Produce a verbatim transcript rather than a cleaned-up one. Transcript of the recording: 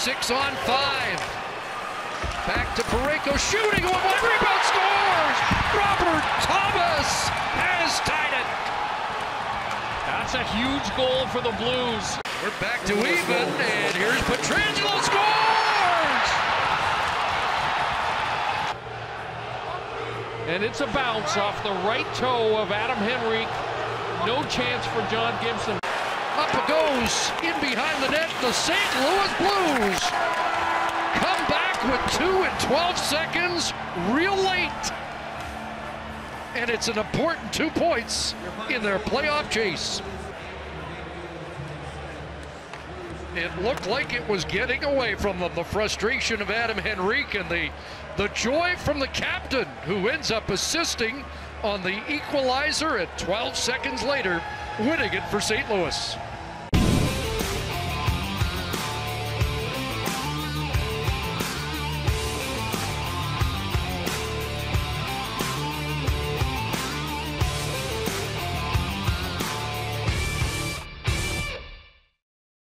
six on five. Back to Pareko, shooting, one one rebound, scores! Robert Thomas has tied it. That's a huge goal for the Blues. We're back to even, and here's Pietrangelo, scores! And it's a bounce off the right toe of Adam Henrique. No chance for John Gibson. Up it goes, in behind the net, the Saint Louis Blues come back with two and twelve seconds, real late. And it's an important two points in their playoff chase. It looked like it was getting away from them, the frustration of Adam Henrique and the, the joy from the captain, who ends up assisting on the equalizer at twelve seconds later, winning it for Saint Louis.